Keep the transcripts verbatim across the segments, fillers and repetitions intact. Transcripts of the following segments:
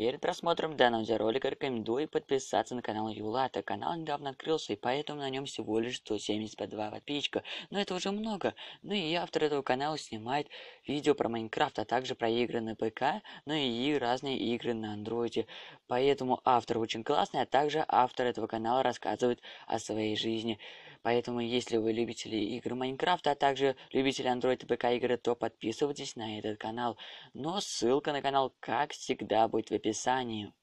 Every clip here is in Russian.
Перед просмотром данного видеоролика рекомендую подписаться на канал Юлата. Канал недавно открылся, и поэтому на нем всего лишь сто семьдесят два подписчика. Но это уже много. Ну и автор этого канала снимает видео про Майнкрафт, а также про игры на ПК, ну и разные игры на андроиде. Поэтому автор очень классный, а также автор этого канала рассказывает о своей жизни. Поэтому, если вы любители игр Майнкрафта, а также любители Android и ПК игры, то подписывайтесь на этот канал. Но ссылка на канал, как всегда, будет в описании.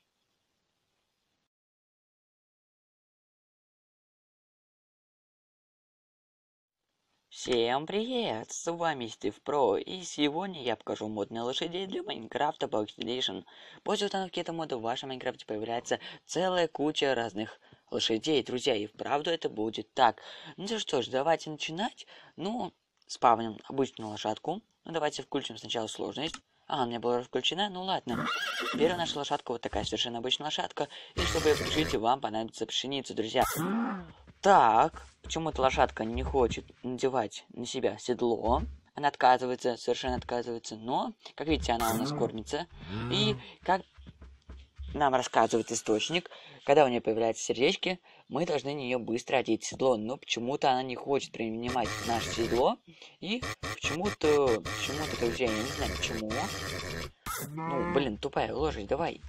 Всем привет! С вами Стив Про, и сегодня я покажу мод на лошадей для Майнкрафта Box Edition. После установки этого мода в вашем Майнкрафте появляется целая куча разных лошадей, друзья, и вправду это будет так. Ну что ж, давайте начинать. Ну, спавним обычную лошадку. Ну, давайте включим сначала сложность. А, у меня была включена, ну ладно. Первая наша лошадка вот такая совершенно обычная лошадка. И чтобы ее включить, вам понадобится пшеница, друзья. Так, почему-то лошадка не хочет надевать на себя седло. Она отказывается, совершенно отказывается. Но, как видите, она у нас кормится. И, как нам рассказывает источник, когда у нее появляются сердечки, мы должны на нее быстро одеть седло. Но почему-то она не хочет принимать наше седло. И почему-то, почему-то, друзья, я не знаю почему. Ну, блин, тупая лошадь, давай.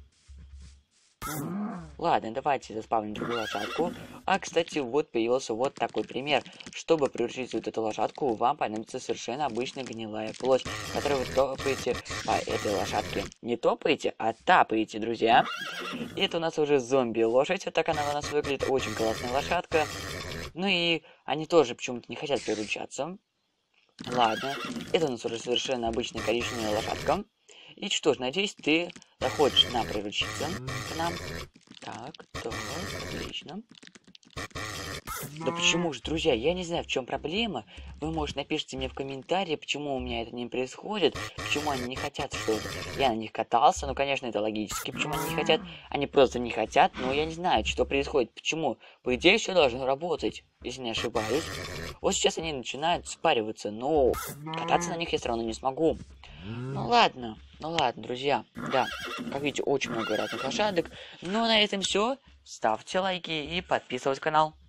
Ладно, давайте заспавним другую лошадку. А, кстати, вот появился вот такой пример. Чтобы приручить вот эту лошадку, вам понадобится совершенно обычная гнилая плоть, которую вы топаете по этой лошадке. Не топаете, а тапаете, друзья. И это у нас уже зомби-лошадь. Вот так она у нас выглядит. Очень классная лошадка. Ну и они тоже почему-то не хотят приручаться. Ладно, это у нас уже совершенно обычная коричневая лошадка. И что ж, надеюсь, ты захочешь нам приручиться к нам. Так, так, отлично. Да почему же, друзья, я не знаю, в чем проблема. Вы, может, напишите мне в комментарии, почему у меня это не происходит, почему они не хотят, чтобы я на них катался. Ну, конечно, это логически, почему они не хотят. Они просто не хотят, но я не знаю, что происходит, почему. По идее, все должно работать, если не ошибаюсь. Вот сейчас они начинают спариваться, но кататься на них я все равно не смогу. Ну ладно, ну ладно, друзья. Да, как видите, очень много разных лошадок. Но на этом все. Ставьте лайки и подписывайтесь на канал.